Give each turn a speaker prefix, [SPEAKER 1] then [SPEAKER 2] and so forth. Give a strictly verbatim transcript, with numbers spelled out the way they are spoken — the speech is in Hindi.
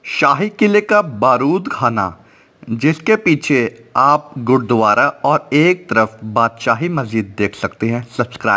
[SPEAKER 1] शाही किले का बारूद खाना, जिसके पीछे आप गुरुद्वारा और एक तरफ बादशाही मस्जिद देख सकते हैं। सब्सक्राइब